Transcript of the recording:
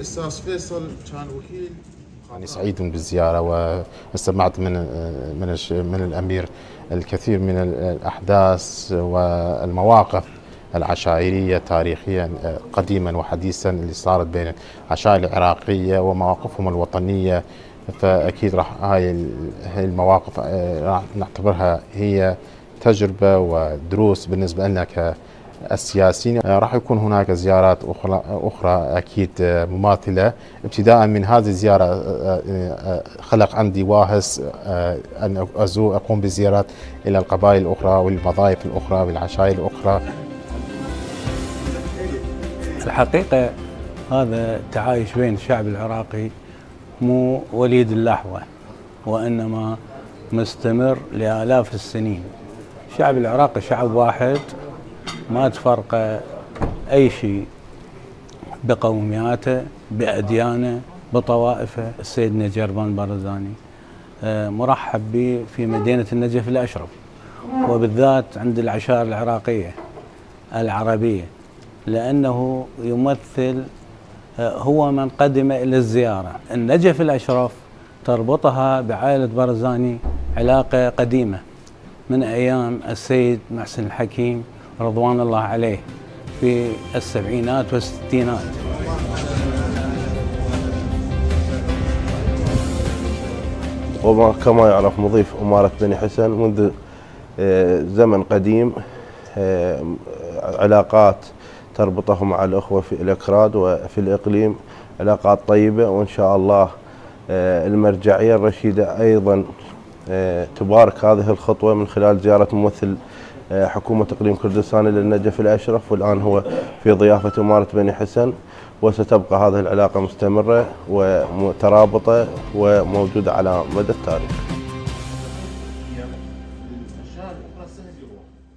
الاستاذ فيصل كان وكيل. يعني سعيد بالزياره، واستمعت من الامير الكثير من الاحداث والمواقف العشائريه تاريخيا قديما وحديثا اللي صارت بين العشائر العراقيه ومواقفهم الوطنيه. فاكيد راح هاي المواقف راح نعتبرها هي تجربه ودروس بالنسبه لنا السياسيين. راح يكون هناك زيارات أخرى أكيد مماثلة. ابتداء من هذه الزيارة خلق عندي واهس أن أقوم بزيارات إلى القبائل الأخرى والوظائف الأخرى والعشائر الأخرى. الحقيقة هذا التعايش بين الشعب العراقي مو وليد اللحظة، وإنما مستمر لآلاف السنين. الشعب العراقي شعب واحد، ما تفرق أي شيء بقومياته، بأديانه، بطوائفه. السيد نجربان بارزاني مرحب به في مدينة النجف الأشرف، وبالذات عند العشائر العراقية العربية، لأنه يمثل هو من قدم إلى الزيارة. النجف الأشرف تربطها بعائلة بارزاني علاقة قديمة من أيام السيد محسن الحكيم رضوان الله عليه في السبعينات والستينات. وكما يعرف مضيف أمارة بني حسن منذ زمن قديم علاقات تربطه مع الأخوة في الأكراد وفي الإقليم، علاقات طيبة، وإن شاء الله المرجعية الرشيدة أيضا تبارك هذه الخطوة من خلال زيارة ممثل حكومة إقليم كردستان إلى النجف الأشرف، والآن هو في ضيافة أمارة بني حسن. وستبقى هذه العلاقة مستمرة ومترابطة وموجودة على مدى التاريخ.